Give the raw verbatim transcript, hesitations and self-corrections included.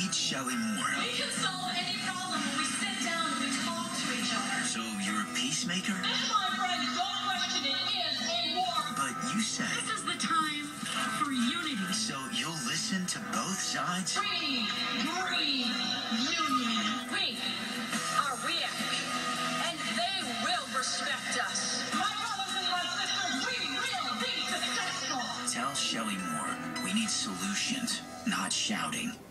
Meet Shelly Moore. We can solve any problem when we sit down and we talk to each other. So you're a peacemaker? This, my friend, don't question it, is a war. But you said... This is the time for unity. So you'll listen to both sides? Free, green, union. We are weak, and they will respect us. My brothers and my sisters, we will be successful. Tell Shelly Moore we need solutions, not shouting.